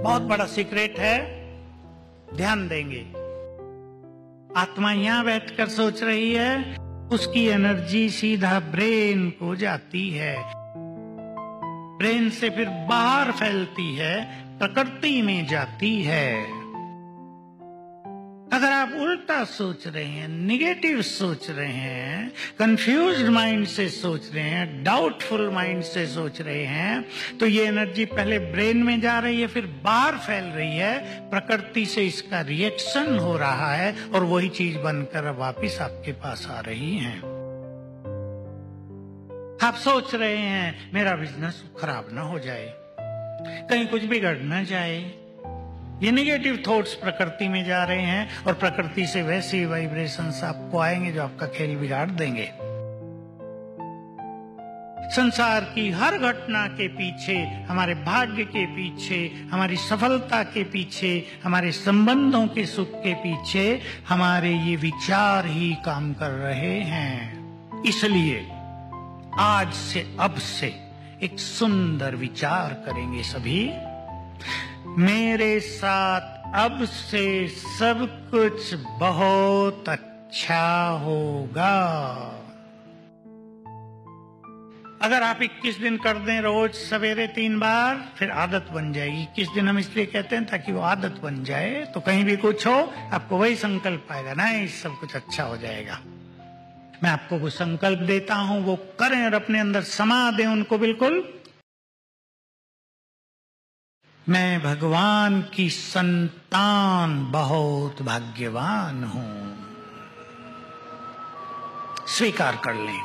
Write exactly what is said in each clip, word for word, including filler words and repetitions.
बहुत बड़ा सीक्रेट है, ध्यान देंगे। आत्मा यहां बैठकर सोच रही है, उसकी एनर्जी सीधा ब्रेन को जाती है, ब्रेन से फिर बाहर फैलती है, प्रकृति में जाती है। अगर आप उल्टा सोच रहे हैं, निगेटिव सोच रहे हैं, कंफ्यूज्ड माइंड से सोच रहे हैं, डाउटफुल माइंड से सोच रहे हैं, तो ये एनर्जी पहले ब्रेन में जा रही है, फिर बाहर फैल रही है, प्रकृति से इसका रिएक्शन हो रहा है और वही चीज बनकर वापस आपके पास आ रही है। आप सोच रहे हैं मेरा बिजनेस खराब ना हो जाए, कहीं कुछ बिगड़ ना जाए। ये नेगेटिव थॉट्स प्रकृति में जा रहे हैं और प्रकृति से वैसे वाइब्रेशंस आपको आएंगे जो आपका खेल बिगाड़ देंगे। संसार की हर घटना के पीछे, हमारे भाग्य के पीछे, हमारी सफलता के पीछे, हमारे संबंधों के सुख के पीछे हमारे ये विचार ही काम कर रहे हैं। इसलिए आज से, अब से एक सुंदर विचार करेंगे सभी। मेरे साथ अब से सब कुछ बहुत अच्छा होगा। अगर आप इक्कीस दिन कर दें रोज सवेरे तीन बार, फिर आदत बन जाएगी। इक्कीस दिन हम इसलिए कहते हैं ताकि वो आदत बन जाए, तो कहीं भी कुछ हो आपको वही संकल्प आएगा, नहीं सब कुछ अच्छा हो जाएगा। मैं आपको वो संकल्प देता हूं, वो करें और अपने अंदर समा दें उनको बिल्कुल। मैं भगवान की संतान बहुत भाग्यवान हूं। स्वीकार कर लें,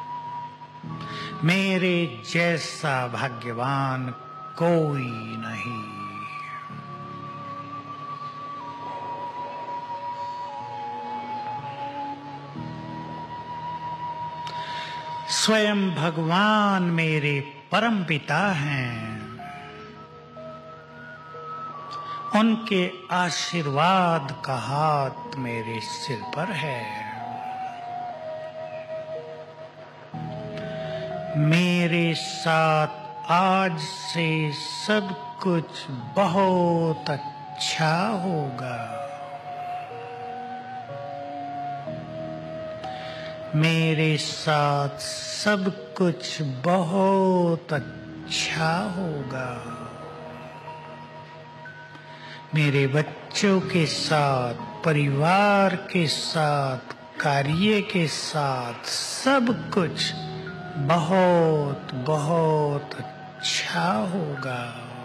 मेरे जैसा भाग्यवान कोई नहीं। स्वयं भगवान मेरे परम पिता हैं, उनके आशीर्वाद का हाथ मेरे सिर पर है। मेरे साथ आज से सब कुछ बहुत अच्छा होगा। मेरे साथ सब कुछ बहुत अच्छा होगा। मेरे बच्चों के साथ, परिवार के साथ, कार्य के साथ सब कुछ बहुत बहुत अच्छा होगा।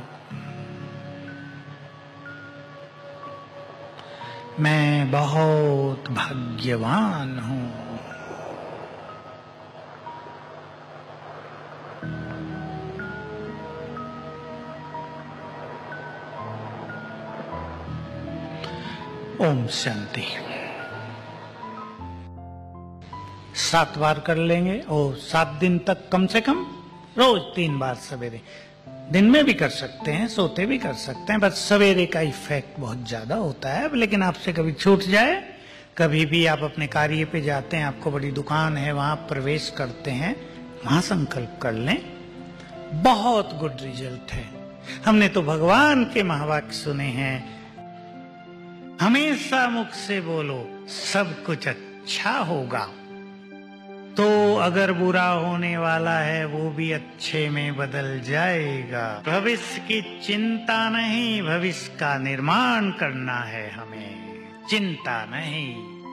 मैं बहुत भाग्यवान हूं। ओम शांति। सात बार कर लेंगे और सात दिन तक कम से कम रोज तीन बार सवेरे। दिन में भी कर सकते हैं, सोते भी कर सकते हैं, बस सवेरे का इफेक्ट बहुत ज्यादा होता है। लेकिन आपसे कभी छूट जाए, कभी भी आप अपने कार्य पे जाते हैं, आपको बड़ी दुकान है, वहां प्रवेश करते हैं, वहां संकल्प कर लें, बहुत गुड रिजल्ट है। हमने तो भगवान के महावाक्य सुने हैं, हमेशा मुख से बोलो सब कुछ अच्छा होगा। तो अगर बुरा होने वाला है वो भी अच्छे में बदल जाएगा। भविष्य की चिंता नहीं, भविष्य का निर्माण करना है हमें, चिंता नहीं।